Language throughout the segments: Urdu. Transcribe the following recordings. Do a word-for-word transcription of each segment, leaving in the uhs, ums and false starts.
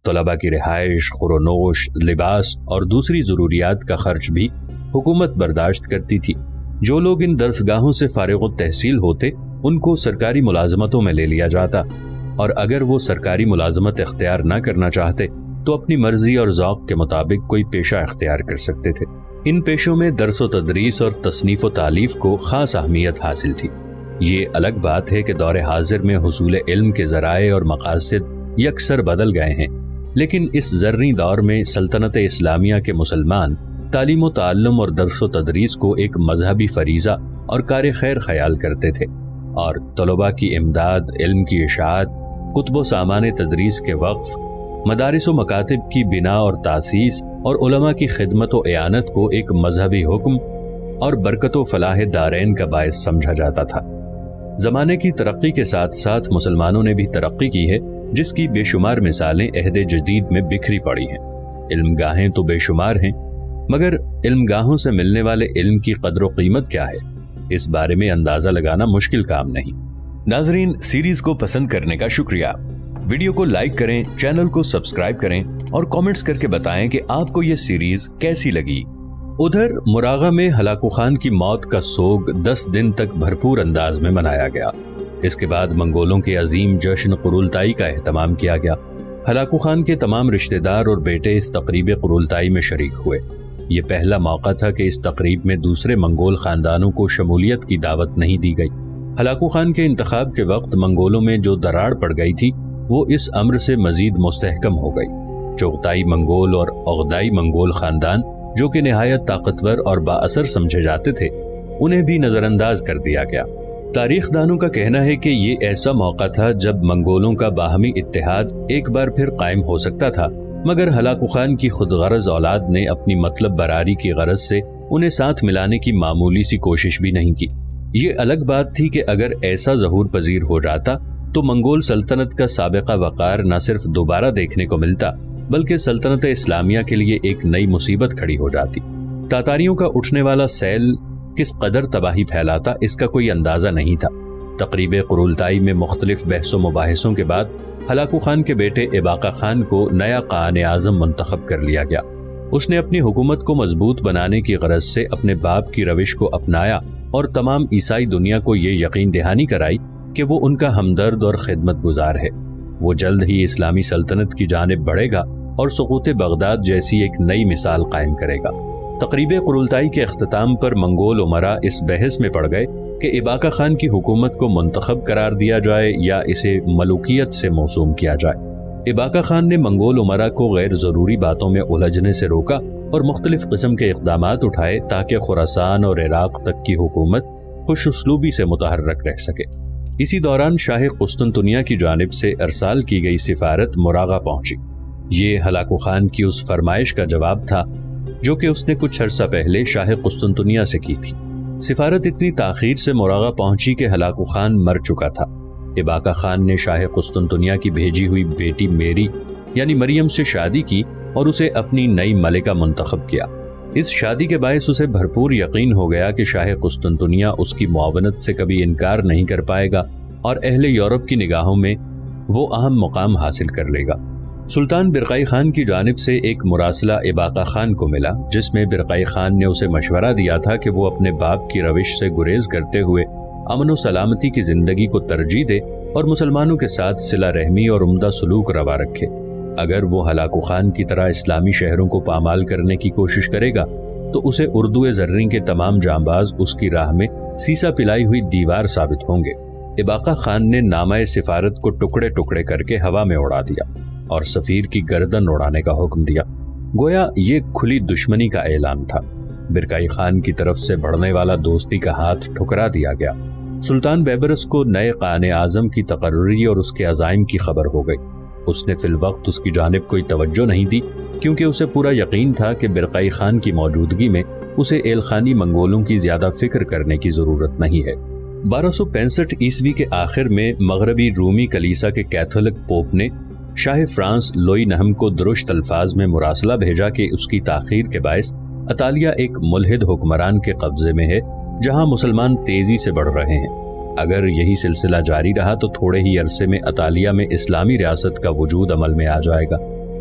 طلبہ کی رہائش، خورونوش، لباس اور دوسری ضروریات کا خرچ بھی حکومت برداشت کرتی تھی۔ جو لوگ ان درسگاہوں سے فارغ التحصیل ہوتے ان کو سرکاری ملازمتوں میں لے لیا جاتا، اور اگر وہ سرکاری ملازمت اختیار نہ کرنا چاہتے تو اپنی مرضی اور ذوق کے مطابق کوئی پیشہ اختیار کر سکتے تھے۔ ان پیشوں میں درس و تدریس اور تصنیف و تالیف کو خاص اہمیت حاصل تھی۔ یہ الگ بات ہے کہ دور حاضر میں حصول علم کے ذرائع اور مقاصد یکسر بدل گئے ہیں، لیکن اس زرعی دور میں سلطنت اسلامیہ کے مسلمان تعلیم و تعلم اور درس و تدریس کو ایک مذہبی فریضہ اور کار خیر خیال کرتے تھے، اور طلباء کی امداد، علم کی اشاعت، کتب و سامان تدریس کے وقف، مدارس و مکاتب کی بنا اور تاسیس اور علماء کی خدمت و اعانت کو ایک مذہبی حکم اور برکت و فلاح دارین کا باعث سمجھا جاتا تھا۔ زمانے کی ترقی کے ساتھ ساتھ مسلمانوں نے بھی ترقی کی ہے، جس کی بے شمار مثالیں عہد جدید میں بکھری پڑی ہیں۔ علم گاہیں تو بے شمار ہیں، مگر علم گاہوں سے ملنے والے علم کی قدر و قیمت کیا ہے، اس بارے میں اندازہ لگانا مشکل کام نہیں۔ ناظرین، سیریز کو پسند کرنے کا شکریہ۔ ویڈیو کو لائک کریں، چینل کو سبسکرائب کریں اور کامنٹس کر کے بتائیں کہ آپ کو یہ سیریز کیسی لگی۔ ادھر مراغہ میں ہلاکو خان کی موت کا سوگ دس دن تک بھرپور انداز میں منایا گیا۔ اس کے بعد منگولوں کے عظیم جشن قرولتائی کا اہتمام کیا گیا۔ ہلاکو خان کے تمام رشتہ دار اور بیٹے اس تقریب قرولتائی میں شریک ہوئے۔ یہ پہلا موقع تھا کہ اس تقریب میں دوسرے منگول خاندانوں کو شمولیت کی دعوت نہیں دی گئی۔ ہلاکو خان کے انتخاب کے وقت منگولوں میں جو دراڑ پڑ گئی تھی وہ اس امر سے مزید مستحکم ہو گئی۔ چغتائی منگول اور اغدائی منگول خاندان، جو کہ نہایت طاقتور اور با اثر سمجھے جاتے تھے، انہیں بھی نظر انداز کر دیا گیا۔ تاریخ دانوں کا کہنا ہے کہ یہ ایسا موقع تھا جب منگولوں کا باہمی اتحاد ایک بار پھر قائم ہو سکتا تھا، مگر ہلاکو خان کی خود غرض اولاد نے اپنی مطلب براری کی غرض سے انہیں ساتھ ملانے کی معمولی سی کوشش بھی نہیں کی۔ یہ الگ بات تھی کہ اگر ایسا ظہور پذیر ہو جاتا تو منگول سلطنت کا سابقہ وقار نہ صرف دوبارہ دیکھنے کو ملتا بلکہ سلطنت اسلامیہ کے لیے ایک نئی مصیبت کھڑی ہو جاتی۔ تاتاریوں کا اٹھنے والا سیل کس قدر تباہی پھیلاتا اس کا کوئی اندازہ نہیں تھا۔ تقریب قرولتائی میں مختلف بحث و مباحثوں کے بعد ہلاکو خان کے بیٹے اباقہ خان کو نیا قائد اعظم منتخب کر لیا گیا۔ اس نے اپنی حکومت کو مضبوط بنانے کی غرض سے اپنے باپ کی روش کو اپنایا اور تمام عیسائی دنیا کو یہ یقین دہانی کرائی کہ وہ ان کا ہمدرد اور خدمت گزار ہے۔ وہ جلد ہی اسلامی سلطنت کی جانب بڑھے گا اور سقوط بغداد جیسی ایک نئی مثال قائم کرے گا۔ تقریب قرولتائی کے اختتام پر منگول امراء اس بحث میں پڑ گئے کہ اباقہ خان کی حکومت کو منتخب قرار دیا جائے یا اسے ملوکیت سے موسوم کیا جائے۔ اباقہ خان نے منگول امراء کو غیر ضروری باتوں میں الجھنے سے روکا اور مختلف قسم کے اقدامات اٹھائے تاکہ خراسان اور عراق تک کی حکومت خوش اسلوبی سے متحرک رہ سکے۔ اسی دوران شاہ قسطنطنیہ کی جانب سے ارسال کی گئی سفارت مراغہ پہنچی۔ یہ ہلاکو خان کی اس فرمائش کا جواب تھا جو کہ اس نے کچھ عرصہ پہلے شاہ قسطنطنیہ سے کی تھی۔ سفارت اتنی تاخیر سے مراغہ پہنچی کہ ہلاکو خان مر چکا تھا۔ اباقہ خان نے شاہ قسطنطنیہ کی بھیجی ہوئی بیٹی میری یعنی مریم سے شادی کی اور اسے اپنی نئی ملکہ منتخب کیا۔ اس شادی کے باعث اسے بھرپور یقین ہو گیا کہ شاہ قسطنطنیہ اس کی معاونت سے کبھی انکار نہیں کر پائے گا اور اہل یورپ کی نگاہوں میں وہ اہم مقام حاصل کر لے گا۔ سلطان برقعی خان کی جانب سے ایک مراسلہ اباقہ خان کو ملا جس میں برقعی خان نے اسے مشورہ دیا تھا کہ وہ اپنے باپ کی روش سے گریز کرتے ہوئے امن و سلامتی کی زندگی کو ترجیح دے اور مسلمانوں کے ساتھ صلہ رحمی اور عمدہ سلوک روا رکھے۔ اگر وہ ہلاکو خان کی طرح اسلامی شہروں کو پامال کرنے کی کوشش کرے گا تو اسے اردو زریں کے تمام جانباز اس کی راہ میں سیسا پلائی ہوئی دیوار ثابت ہوں گے۔ اباقہ خان نے نامہ سفارت کو ٹکڑے ٹکڑے کر کے ہوا میں اڑا دیا اور سفیر کی گردن اڑانے کا حکم دیا۔ گویا یہ کھلی دشمنی کا اعلان تھا۔ برقعی خان کی طرف سے بڑھنے والا دوستی کا ہاتھ ٹھکرا دیا گیا۔ سلطان بیبرس کو نئے قائد اعظم کی تقرری اور اس کے عزائم کی خبر ہو گئی۔ اس نے فی الوقت اس کی جانب کوئی توجہ نہیں دی کیونکہ اسے پورا یقین تھا کہ برقعی خان کی موجودگی میں اسے ایلخانی منگولوں کی زیادہ فکر کرنے کی ضرورت نہیں ہے۔ بارہ سو پینسٹھ عیسوی کے آخر میں مغربی رومی کلیسا کے کیتھولک پوپ نے شاہ فرانس لوئی نہم کو درشت الفاظ میں مراسلہ بھیجا کہ اس کی تاخیر کے باعث اطالیہ ایک ملحد حکمران کے قبضے میں ہے جہاں مسلمان تیزی سے بڑھ رہے ہیں۔ اگر یہی سلسلہ جاری رہا تو تھوڑے ہی عرصے میں اطالیہ میں اسلامی ریاست کا وجود عمل میں آ جائے گا۔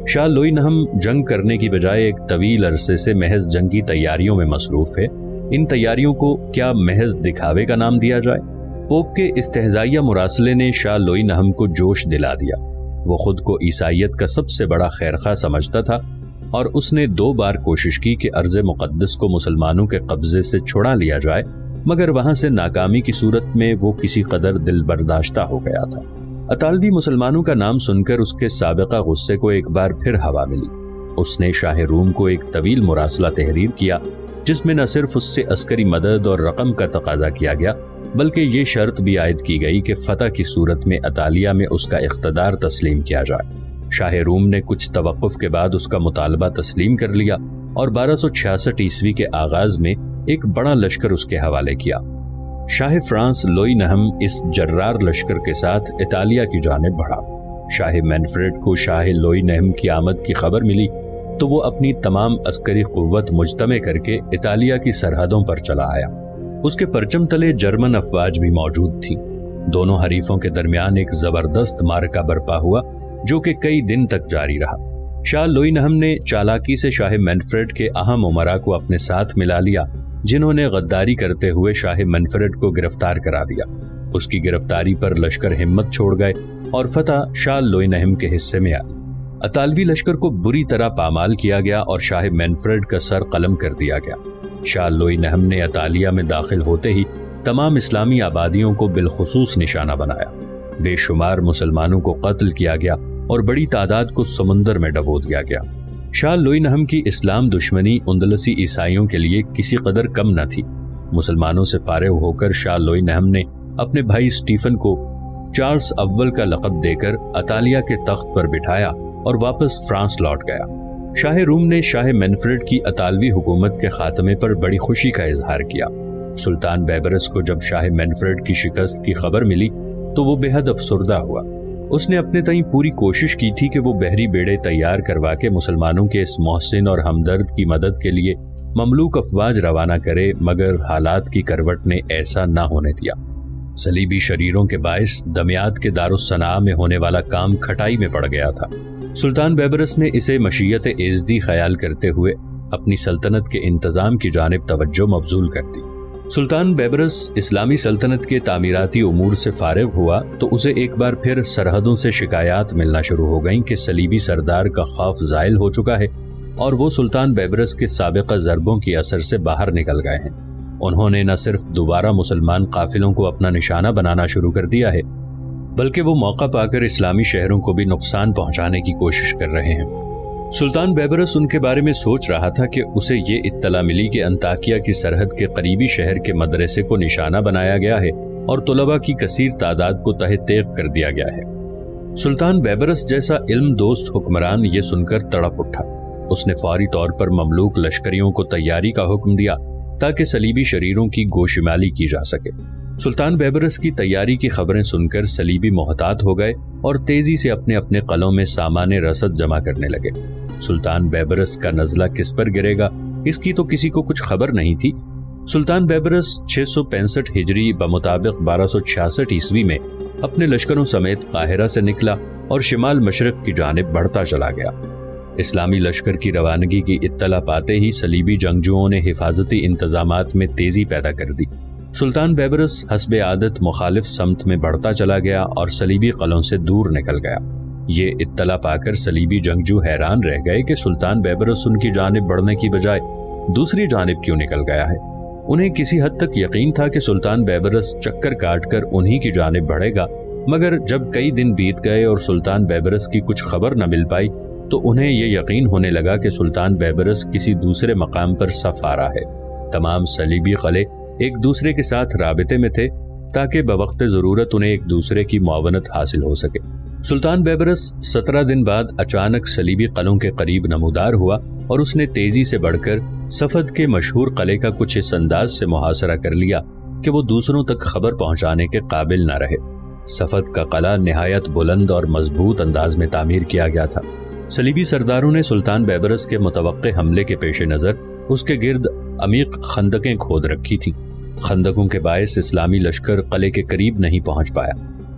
شاہ لوئی نہم جنگ کرنے کی بجائے ایک طویل عرصے سے محض جنگی تیاریوں میں مصروف ہے۔ ان تیاریوں کو کیا محض دکھاوے کا نام دیا جائے؟ پوپ کے استہزائیہ مراسلے نے شاہ لوئی نہم کو جوش دلا دیا۔ وہ خود کو عیسائیت کا سب سے بڑا خیرخواہ سمجھتا تھا اور اس نے دو بار کوشش کی کہ ارض مقدس کو مسلمانوں کے قبضے سے چھڑا لیا جائے، مگر وہاں سے ناکامی کی صورت میں وہ کسی قدر دل برداشتہ ہو گیا تھا۔ اطالوی مسلمانوں کا نام سن کر اس کے سابقہ غصے کو ایک بار پھر ہوا ملی۔ اس نے شاہ روم کو ایک طویل مراسلہ تحریر کیا جس میں نہ صرف اس سے عسکری مدد اور رقم کا تقاضا کیا گیا بلکہ یہ شرط بھی عائد کی گئی کہ فتح کی صورت میں اطالیہ میں اس کا اقتدار تسلیم کیا جائے۔ شاہ روم نے کچھ توقف کے بعد اس کا مطالبہ تسلیم کر لیا اور بارہ سو چھیاسٹھ عیسوی کے آغاز میں ایک بڑا لشکر اس کے حوالے کیا۔ شاہ فرانس لوئی نہم اس جرار لشکر کے ساتھ اطالیہ کی جانب بڑھا۔ شاہ مینفریڈ کو شاہ لوئی نہم کی آمد کی خبر ملی تو وہ اپنی تمام عسکری قوت مجتمع کر کے اطالیہ کی سرحدوں پر چلا آیا۔ اس کے پرچم تلے جرمن افواج بھی موجود تھی۔ دونوں حریفوں کے درمیان ایک زبردست معرکہ برپا ہوا جو کہ کئی دن تک جاری رہا۔ شاہ لوئی نہم نے چالاکی سے شاہ مینفریڈ کے اہم امراء کو اپنے ساتھ ملا لیا جنہوں نے غداری کرتے ہوئے شاہ مینفریڈ کو گرفتار کرا دیا۔ اس کی گرفتاری پر لشکر ہمت چھوڑ گئے اور فتح شاہ لوئی نہم کے حصے میں آئی۔ اطالوی لشکر کو بری طرح پامال کیا گیا اور شاہ مینفریڈ کا سر قلم کر دیا گیا۔ شاہ لوئی نہم نے اطالیہ میں داخل ہوتے ہی تمام اسلامی آبادیوں کو بالخصوص نشانہ بنایا۔ بے شمار مسلمانوں کو قتل کیا گیا اور بڑی تعداد کو سمندر میں ڈبو دیا گیا۔ شاہ لوئی نہم کی اسلام دشمنی اندلسی عیسائیوں کے لیے کسی قدر کم نہ تھی۔ مسلمانوں سے فارغ ہو کر شاہ لوئی نہم نے اپنے بھائی اسٹیفن کو چارلس اول کا لقب دے کر اطالیہ کے تخت پر بٹھایا اور واپس فرانس لوٹ گیا۔ شاہ روم نے شاہ مینفریڈ کی اطالوی حکومت کے خاتمے پر بڑی خوشی کا اظہار کیا۔ سلطان بیبرس کو جب شاہ مینفریڈ کی شکست کی خبر ملی تو وہ بے حد افسردہ ہوا۔ اس نے اپنے تئیں پوری کوشش کی تھی کہ وہ بحری بیڑے تیار کروا کے مسلمانوں کے اس محسن اور ہمدرد کی مدد کے لیے مملوک افواج روانہ کرے، مگر حالات کی کروٹ نے ایسا نہ ہونے دیا۔ صلیبی شریروں کے باعث دمیات کے دارالصناء میں ہونے والا کام کھٹائی میں پڑ گیا تھا۔ سلطان بیبرس نے اسے مشیت ایزدی خیال کرتے ہوئے اپنی سلطنت کے انتظام کی جانب توجہ مبذول کر دی۔ سلطان بیبرس اسلامی سلطنت کے تعمیراتی امور سے فارغ ہوا تو اسے ایک بار پھر سرحدوں سے شکایات ملنا شروع ہو گئیں کہ صلیبی سردار کا خوف زائل ہو چکا ہے اور وہ سلطان بیبرس کے سابقہ ضربوں کی اثر سے باہر نکل گئے ہیں۔ انہوں نے نہ صرف دوبارہ مسلمان قافلوں کو اپنا نشانہ بنانا شروع کر دیا ہے بلکہ وہ موقع پا کر اسلامی شہروں کو بھی نقصان پہنچانے کی کوشش کر رہے ہیں۔ سلطان بیبرس ان کے بارے میں سوچ رہا تھا کہ اسے یہ اطلاع ملی کہ انطاکیہ کی سرحد کے قریبی شہر کے مدرسے کو نشانہ بنایا گیا ہے اور طلباء کی کثیر تعداد کو تہہ تیغ کر دیا گیا ہے۔ سلطان بیبرس جیسا علم دوست حکمران یہ سن کر تڑپ اٹھا۔ اس نے فوری طور پر مملوک لشکریوں کو تیاری کا حکم دیا تاکہ صلیبی شریروں کی گوشمالی کی جا سکے۔ سلطان بیبرس کی تیاری کی خبریں سن کر صلیبی محتاط ہو گئے اور تیزی سے اپنے اپنے قلعوں میں سامان رسد جمع کرنے لگے۔ سلطان بیبرس کا نزلہ کس پر گرے گا اس کی تو کسی کو کچھ خبر نہیں تھی۔ سلطان بیبرس چھ سو پینسٹھ ہجری بمطابق بارہ سو چھیاسٹھ عیسوی میں اپنے لشکروں سمیت قاہرہ سے نکلا اور شمال مشرق کی جانب بڑھتا چلا گیا۔ اسلامی لشکر کی روانگی کی اطلاع پاتے ہی صلیبی جنگجوؤں نے حفاظتی انتظامات میں تیزی پیدا کر دی۔ سلطان بیبرس حسب عادت مخالف سمت میں بڑھتا چلا گیا اور صلیبی قلعوں سے دور نکل گیا۔ یہ اطلاع پا کر صلیبی جنگجو حیران رہ گئے کہ سلطان بیبرس ان کی جانب بڑھنے کی بجائے دوسری جانب کیوں نکل گیا ہے۔ انہیں کسی حد تک یقین تھا کہ سلطان بیبرس چکر کاٹ کر انہی کی جانب بڑھے گا، مگر جب کئی دن بیت گئے اور سلطان بیبرس کی کچھ خبر نہ مل پائی تو انہیں یہ یقین ہونے لگا کہ سلطان بیبرس کسی دوسرے مقام پر صف آرا ہے۔ تمام صلیبی قلعے ایک دوسرے کے ساتھ رابطے میں تھے تاکہ بوقت ضرورت انہیں ایک دوسرے کی معاونت حاصل ہو سکے۔ سلطان بیبرس سترہ دن بعد اچانک صلیبی قلعوں کے قریب نمودار ہوا اور اس نے تیزی سے بڑھ کر صفد کے مشہور قلعے کا کچھ اس انداز سے محاصرہ کر لیا کہ وہ دوسروں تک خبر پہنچانے کے قابل نہ رہے۔ صفد کا قلعہ نہایت بلند اور مضبوط انداز میں تعمیر کیا گیا تھا۔ صلیبی سرداروں نے سلطان بیبرس کے متوقع حملے کے پیش نظر اس کے گرد عمیق خندقیں کھود رکھی تھیں۔ خندقوں کے باعث اسلامی لشکر قلعے کے قریب نہیں پہنچ پایا۔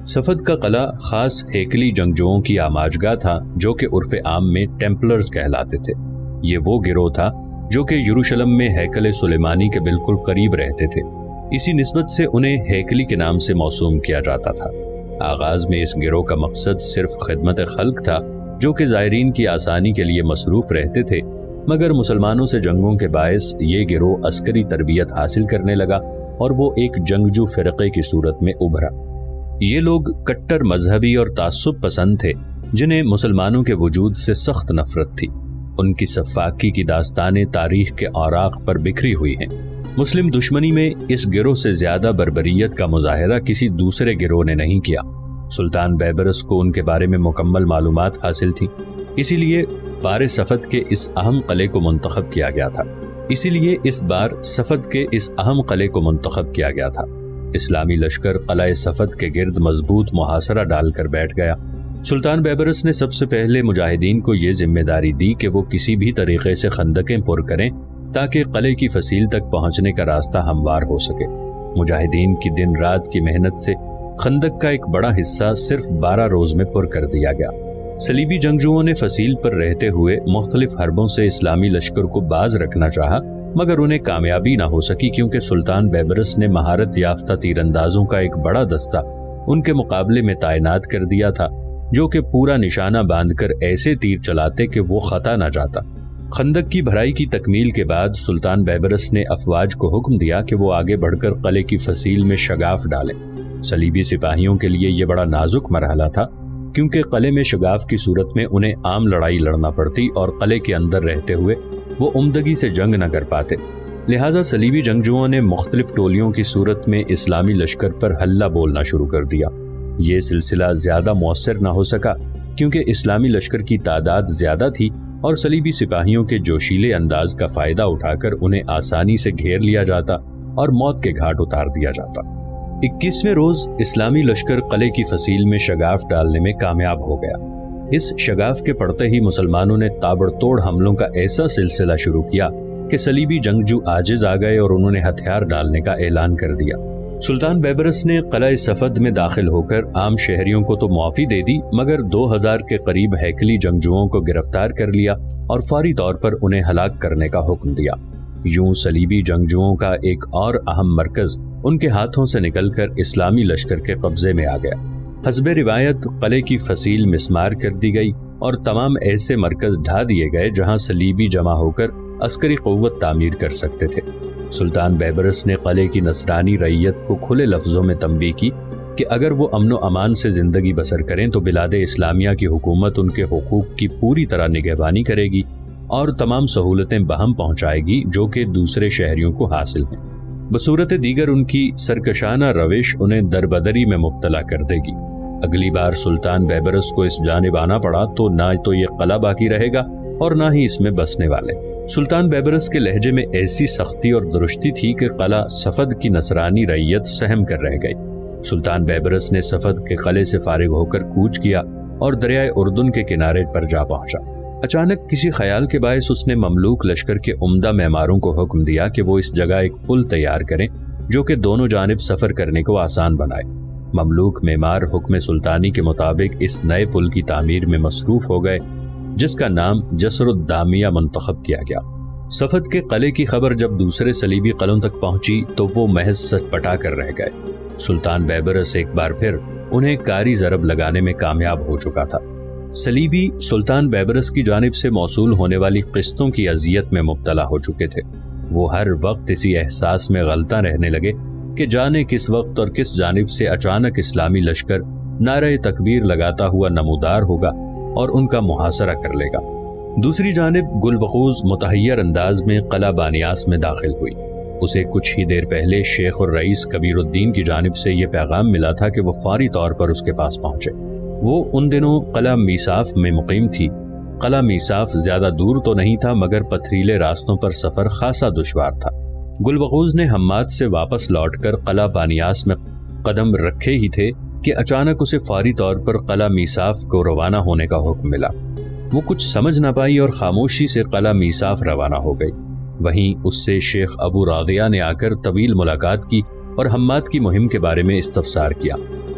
صفد کا قلعہ خاص ہیکلی جنگجوؤں کی آماجگاہ تھا جو کہ عرف عام میں ٹیمپلرز کہلاتے تھے۔ یہ وہ گروہ تھا جو کہ یروشلم میں ہیکل سلیمانی کے بالکل قریب رہتے تھے، اسی نسبت سے انہیں ہیکلی کے نام سے موسوم کیا جاتا تھا۔ آغاز میں اس گروہ کا مقصد صرف خدمت خلق تھا جو کہ زائرین کی آسانی کے لیے مصروف رہتے تھے، مگر مسلمانوں سے جنگوں کے باعث یہ گروہ عسکری تربیت حاصل کرنے لگا اور وہ ایک جنگجو فرقے کی صورت میں ابھرا۔ یہ لوگ کٹر مذہبی اور تعصب پسند تھے جنہیں مسلمانوں کے وجود سے سخت نفرت تھی۔ ان کی سفاکی کی داستانیں تاریخ کے اوراق پر بکھری ہوئی ہیں۔ مسلم دشمنی میں اس گروہ سے زیادہ بربریت کا مظاہرہ کسی دوسرے گروہ نے نہیں کیا۔ سلطان بیبرس کو ان کے بارے میں مکمل معلومات حاصل تھی، اسی لیے بار صفد کے اس اہم قلعے کو منتخب کیا گیا تھا اسی لیے اس بار صفد کے اس اہم قلعے کو منتخب کیا گیا تھا۔ اسلامی لشکر قلعہ صفد کے گرد مضبوط محاصرہ ڈال کر بیٹھ گیا۔ سلطان بیبرس نے سب سے پہلے مجاہدین کو یہ ذمہ داری دی کہ وہ کسی بھی طریقے سے خندقیں پر کریں تاکہ قلعے کی فصیل تک پہنچنے کا راستہ ہموار ہو سکے۔ مجاہدین کی دن رات کی محنت سے خندق کا ایک بڑا حصہ صرف بارہ روز میں پر کر دیا گیا۔ صلیبی جنگجوؤں نے فصیل پر رہتے ہوئے مختلف حربوں سے اسلامی لشکر کو باز رکھنا چاہا، مگر انہیں کامیابی نہ ہو سکی کیونکہ سلطان بیبرس نے مہارت یافتہ تیر اندازوں کا ایک بڑا دستہ ان کے مقابلے میں تعینات کر دیا تھا جو کہ پورا نشانہ باندھ کر ایسے تیر چلاتے کہ وہ خطا نہ جاتا۔ خندق کی بھرائی کی تکمیل کے بعد سلطان بیبرس نے افواج کو حکم دیا کہ وہ آگے بڑھ کر قلعے کی فصیل میں شگاف ڈالیں۔ صلیبی سپاہیوں کے لیے یہ بڑا نازک مرحلہ تھا کیونکہ قلعے میں شگاف کی صورت میں انہیں عام لڑائی لڑنا پڑتی اور قلعے کے اندر رہتے ہوئے وہ عمدگی سے جنگ نہ کر پاتے، لہٰذا صلیبی جنگجوؤں نے مختلف ٹولیوں کی صورت میں اسلامی لشکر پر حلہ بولنا شروع کر دیا۔ یہ سلسلہ زیادہ مؤثر نہ ہو سکا کیونکہ اسلامی لشکر کی تعداد زیادہ تھی اور صلیبی سپاہیوں کے جوشیلے انداز کا فائدہ اٹھا کر انہیں آسانی سے گھیر لیا جاتا اور موت کے گھاٹ اتار دیا جاتا۔ اکیسویں روز اسلامی لشکر قلعے کی فصیل میں شگاف ڈالنے میں کامیاب ہو گیا۔ اس شگاف کے پڑتے ہی مسلمانوں نے تابڑ توڑ حملوں کا ایسا سلسلہ شروع کیا کہ صلیبی جنگجو عاجز آ گئے اور انہوں نے ہتھیار ڈالنے کا اعلان کر دیا۔ سلطان بیبرس نے قلعہ صفد میں داخل ہو کر عام شہریوں کو تو معافی دے دی مگر دو ہزار کے قریب ہیکلی جنگجوؤں کو گرفتار کر لیا اور فوری طور پر انہیں ہلاک کرنے کا حکم دیا۔ یوں صلیبی جنگجوؤں کا ایک اور اہم مرکز ان کے ہاتھوں سے نکل کر اسلامی لشکر کے قبضے میں آ گیا۔ حسب روایت قلعے کی فصیل مسمار کر دی گئی اور تمام ایسے مرکز ڈھا دیے گئے جہاں صلیبی جمع ہو کر عسکری قوت تعمیر کر سکتے تھے۔ سلطان بیبرس نے قلعے کی نصرانی رعیت کو کھلے لفظوں میں تنبیہ کی کہ اگر وہ امن و امان سے زندگی بسر کریں تو بلاد اسلامیہ کی حکومت ان کے حقوق کی پوری طرح نگہبانی کرے گی اور تمام سہولتیں بہم پہنچائے گی جو کہ دوسرے شہریوں کو حاصل ہیں۔ بصورت دیگر ان کی سرکشانہ روش انہیں دربدری میں مبتلا کر دے گی۔ اگلی بار سلطان بیبرس کو اس جانب آنا پڑا تو نہ تو یہ قلعہ باقی رہے گا اور نہ ہی اس میں بسنے والے۔ سلطان بیبرس کے لہجے میں ایسی سختی اور درشتی تھی کہ قلعہ صفد کی نصرانی رعیت سہم کر رہ گئی۔ سلطان بیبرس نے صفد کے قلعے سے فارغ ہو کر کوچ کیا اور دریائے اردن کے کنارے پر جا پہنچا۔ اچانک کسی خیال کے باعث اس نے مملوک لشکر کے عمدہ معماروں کو حکم دیا کہ وہ اس جگہ ایک پل تیار کریں جو کہ دونوں جانب سفر کرنے کو آسان بنائے۔ مملوک معمار حکم سلطانی کے مطابق اس نئے پل کی تعمیر میں مصروف ہو گئے جس کا نام جسر الدامیہ منتخب کیا گیا۔ صفد کے قلعے کی خبر جب دوسرے صلیبی قلعوں تک پہنچی تو وہ محض سچ پٹا کر رہ گئے۔ سلطان بیبرس ایک بار پھر انہیں کاری ضرب لگانے میں کامیاب ہو چکا تھا۔ صلیبی سلطان بیبرس کی جانب سے موصول ہونے والی قسطوں کی اذیت میں مبتلا ہو چکے تھے۔ وہ ہر وقت اسی احساس میں غلطاں رہنے لگے کہ جانے کس وقت اور کس جانب سے اچانک اسلامی لشکر نعرہ تکبیر لگاتا ہوا نمودار ہوگا اور ان کا محاصرہ کر لے گا۔ دوسری جانب گلوخوز متحیر انداز میں قلعہ بانیاس میں داخل ہوئی۔ اسے کچھ ہی دیر پہلے شیخ الرئیس کبیر الدین کی جانب سے یہ پیغام ملا تھا کہ وہ فوری طور پر اس کے پاس پہنچے۔ وہ ان دنوں قلعہ میصاف میں مقیم تھی۔ قلعہ میصاف زیادہ دور تو نہیں تھا مگر پتھریلے راستوں پر سفر خاصا دشوار تھا۔ گلوخوز نے حماد سے واپس لوٹ کر قلعہ بانیاس میں قدم رکھے ہی تھے کہ اچانک اسے فوری طور پر قلعہ میصاف کو روانہ ہونے کا حکم ملا۔ وہ کچھ سمجھ نہ پائی اور خاموشی سے قلعہ میصاف روانہ ہو گئی۔ وہیں اس سے شیخ ابو راضیہ نے آ کر طویل ملاقات کی اور حماد کی مہم کے بارے میں استفسار کیا۔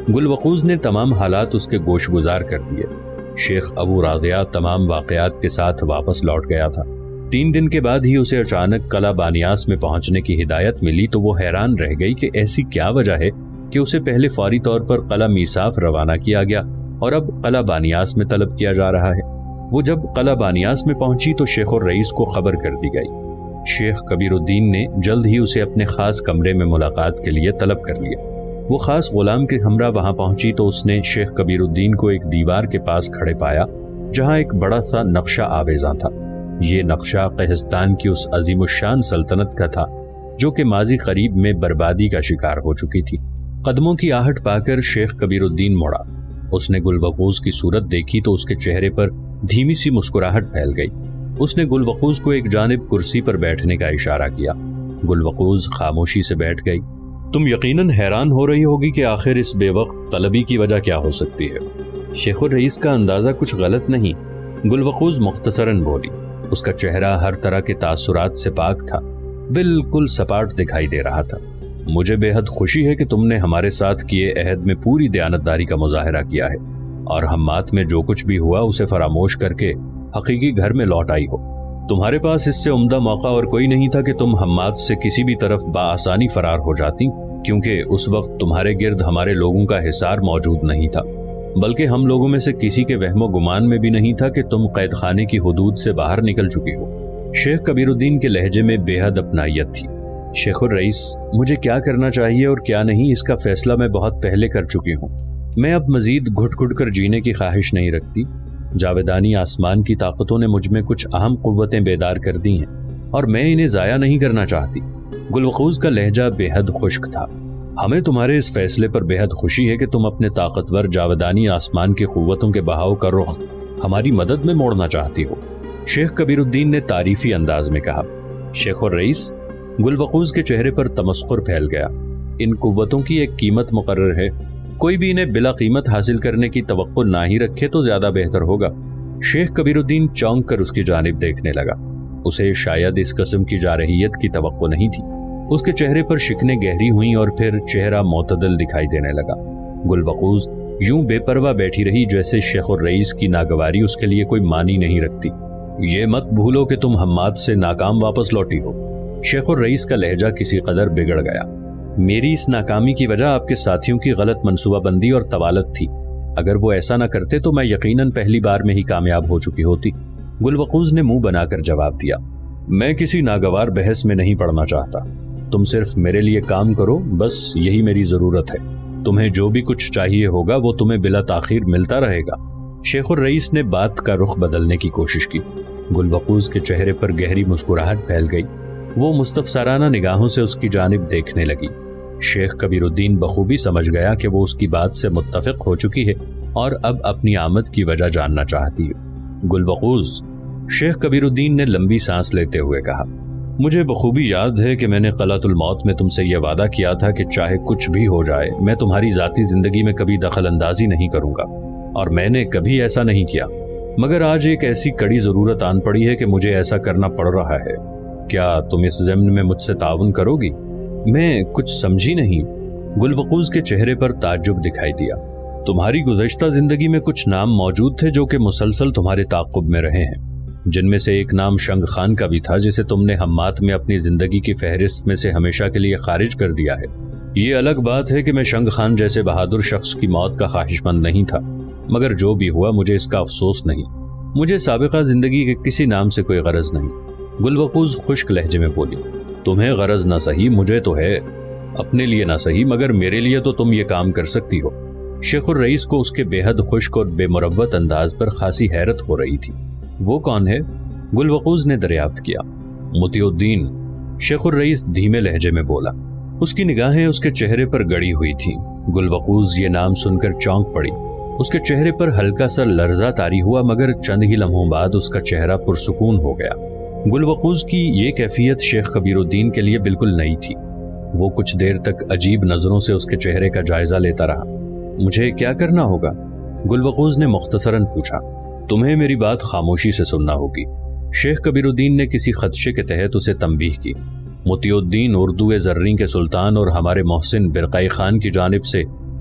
گل وقوز نے تمام حالات اس کے گوش گزار کر دیے۔ شیخ ابو راضیہ تمام واقعات کے ساتھ واپس لوٹ گیا تھا۔ تین دن کے بعد ہی اسے اچانک قلعہ بانیاس میں پہنچنے کی ہدایت ملی تو وہ حیران رہ گئی کہ ایسی کیا وجہ ہے کہ اسے پہلے فوری طور پر قلعہ میساف روانہ کیا گیا اور اب قلعہ بانیاس میں طلب کیا جا رہا ہے۔ وہ جب قلعہ بانیاس میں پہنچی تو شیخ الرئیس کو خبر کر دی گئی۔ شیخ کبیر الدین نے جلد ہی اسے اپنے خاص کمرے میں ملاقات کے لیے طلب کر لیا۔ وہ خاص غلام کے ہمراہ وہاں پہنچی تو اس نے شیخ کبیر الدین کو ایک دیوار کے پاس کھڑے پایا جہاں ایک بڑا سا نقشہ آویزاں تھا۔ یہ نقشہ قہستان کی اس عظیم الشان سلطنت کا تھا جو کہ ماضی قریب میں بربادی کا شکار ہو چکی تھی۔ قدموں کی آہٹ پا کر شیخ کبیر الدین مڑا۔ اس نے گل وقوز کی صورت دیکھی تو اس کے چہرے پر دھیمی سی مسکراہٹ پھیل گئی۔ اس نے گل وقوز کو ایک جانب کرسی پر بیٹھنے کا اشارہ کیا۔ گل وقوز خاموشی سے بیٹھ گئی۔ تم یقیناً حیران ہو رہی ہوگی کہ آخر اس بے وقت طلبی کی وجہ کیا ہو سکتی ہے۔ شیخ الرئیس کا اندازہ کچھ غلط نہیں، گل وقوز مختصراً بولی۔ اس کا چہرہ ہر طرح کے تاثرات سے پاک تھا، بالکل سپاٹ دکھائی دے رہا تھا۔ مجھے بے حد خوشی ہے کہ تم نے ہمارے ساتھ کیے عہد میں پوری دیانتداری کا مظاہرہ کیا ہے اور ہمات میں جو کچھ بھی ہوا اسے فراموش کر کے حقیقی گھر میں لوٹ آئی ہو۔ تمہارے پاس اس سے عمدہ موقع اور کوئی نہیں تھا کہ تم ہمات سے کسی بھی طرف بآسانی فرار ہو جاتی، کیونکہ اس وقت تمہارے گرد ہمارے لوگوں کا حصار موجود نہیں تھا، بلکہ ہم لوگوں میں سے کسی کے وہم و گمان میں بھی نہیں تھا کہ تم قید خانے کی حدود سے باہر نکل چکی ہو۔ شیخ کبیر الدین کے لہجے میں بے حد اپنائیت تھی۔ شیخ الرئیس، مجھے کیا کرنا چاہیے اور کیا نہیں اس کا فیصلہ میں بہت پہلے کر چکی ہوں۔ میں اب مزید گھٹ گھٹ کر جینے کی خواہش نہیں رکھتی۔ جاویدانی آسمان کی طاقتوں نے مجھ میں کچھ اہم قوتیں بیدار کر دی ہیں اور میں انہیں ضائع نہیں کرنا چاہتی۔ گل وقوز کا لہجہ بے حد خشک تھا۔ ہمیں تمہارے اس فیصلے پر بے حد خوشی ہے کہ تم اپنے طاقتور جاویدانی آسمان کی قوتوں کے بہاؤ کا رخ ہماری مدد میں موڑنا چاہتی ہو، شیخ کبیر الدین نے تعریفی انداز میں کہا۔ شیخ الرئیس، گل وقوز کے چہرے پر تمسخر پھیل گیا۔ ان قوتوں کی ایک قیمت مقرر ہے، کوئی بھی انہیں بلا قیمت حاصل کرنے کی توقع نہ ہی رکھے تو زیادہ بہتر ہوگا۔ شیخ کبیر الدین چونک کر اس کی جانب دیکھنے لگا۔ اسے شاید اس قسم کی جارحیت کی توقع نہیں تھی۔ اس کے چہرے پر شکنیں گہری ہوئیں اور پھر چہرہ معتدل دکھائی دینے لگا۔ گل وقوز یوں بے پرواہ بیٹھی رہی جیسے شیخ الرئیس کی ناگواری اس کے لیے کوئی معنی نہیں رکھتی۔ یہ مت بھولو کہ تم ہمات سے ناکام واپس لوٹی ہو۔ شیخ الرئیس کا لہجہ کسی قدر بگڑ گیا۔ میری اس ناکامی کی وجہ آپ کے ساتھیوں کی غلط منصوبہ بندی اور طوالت تھی۔ اگر وہ ایسا نہ کرتے تو میں یقیناً پہلی بار میں ہی کامیاب ہو چکی ہوتی۔ گل وقوز نے منہ بنا کر جواب دیا۔ میں کسی ناگوار بحث میں نہیں پڑنا چاہتا۔ تم صرف میرے لیے کام کرو، بس یہی میری ضرورت ہے۔ تمہیں جو بھی کچھ چاہیے ہوگا وہ تمہیں بلا تاخیر ملتا رہے گا۔ شیخ الرئیس نے بات کا رخ بدلنے کی کوشش کی۔ گل وقوز کے چہرے پر گہری مسکراہٹ پھیل گئی۔ وہ مستفسرانہ نگاہوں سے اس کی جانب دیکھنے لگی۔ شیخ کبیر الدین بخوبی سمجھ گیا کہ وہ اس کی بات سے متفق ہو چکی ہے اور اب اپنی آمد کی وجہ جاننا چاہتی ہے۔ گل وقوز، شیخ کبیر الدین نے لمبی سانس لیتے ہوئے کہا، مجھے بخوبی یاد ہے کہ میں نے قلعۃ الموت میں تم سے یہ وعدہ کیا تھا کہ چاہے کچھ بھی ہو جائے میں تمہاری ذاتی زندگی میں کبھی دخل اندازی نہیں کروں گا، اور میں نے کبھی ایسا نہیں کیا، مگر آج ایک ایسی کڑی ضرورت آن پڑی ہے کہ مجھے ایسا کرنا پڑ رہا ہے۔ کیا تم اس ضمن میں مجھ سے تعاون کرو گی؟ میں کچھ سمجھی نہیں۔ گل وقوز کے چہرے پر تعجب دکھائی دیا۔ تمہاری گزشتہ زندگی میں کچھ نام موجود تھے جو کہ مسلسل تمہارے تعاقب میں رہے ہیں، جن میں سے ایک نام شنگ خان کا بھی تھا جسے تم نے ہمات میں اپنی زندگی کی فہرست میں سے ہمیشہ کے لیے خارج کر دیا ہے۔ یہ الگ بات ہے کہ میں شنگ خان جیسے بہادر شخص کی موت کا خواہش مند نہیں تھا، مگر جو بھی ہوا مجھے اس کا افسوس نہیں۔ مجھے سابقہ زندگی کے کسی نام سے کوئی غرض نہیں۔ گل وقوز خشک لہجے میں بولی، تمہیں غرض نہ صحیح، مجھے تو ہے، اپنے لیے نہ صحیح مگر میرے لیے تو تم یہ کام کر سکتی ہو۔ شیخ الرئیس کو اس کے بے حد خشک اور بے مروت انداز پر خاصی حیرت ہو رہی تھی۔ وہ کون ہے؟ گل وقوز نے دریافت کیا۔ مطیع الدین، شیخ الرئیس دھیمے لہجے میں بولا۔ اس کی نگاہیں اس کے چہرے پر گڑی ہوئی تھیں۔ گل وقوز یہ نام سن کر چونک پڑی۔ اس کے چہرے پر ہلکا سا لرزہ طاری ہوا مگر چند ہی لمحوں بعد اس کا چہرہ پرسکون ہو گیا۔ گل وقوز کی یہ کیفیت شیخ کبیر الدین کے لیے بالکل نئی تھی۔ وہ کچھ دیر تک عجیب نظروں سے اس کے چہرے کا جائزہ لیتا رہا۔ مجھے کیا کرنا ہوگا؟ گل وقوز نے مختصراً پوچھا۔ تمہیں میری بات خاموشی سے سننا ہوگی۔ شیخ کبیر الدین نے کسی خدشے کے تحت اسے تنبیہ کی۔ مطیع الدین اردو زریں کے سلطان اور ہمارے محسن برقعی خان کی جانب سے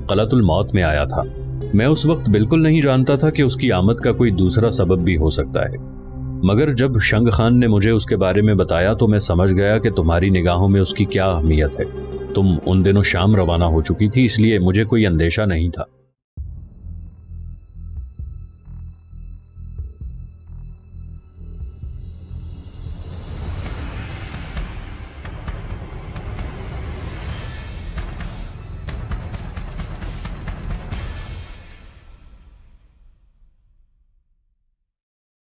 قلعۃ الموت میں آیا تھا۔ میں اس وقت بالکل نہیں جانتا تھا کہ اس کی آمد کا کوئی دوسرا سبب بھی ہو سکتا ہے، مگر جب شنگ خان نے مجھے اس کے بارے میں بتایا تو میں سمجھ گیا کہ تمہاری نگاہوں میں اس کی کیا اہمیت ہے۔ تم ان دنوں شام روانہ ہو چکی تھی، اس لیے مجھے کوئی اندیشہ نہیں تھا۔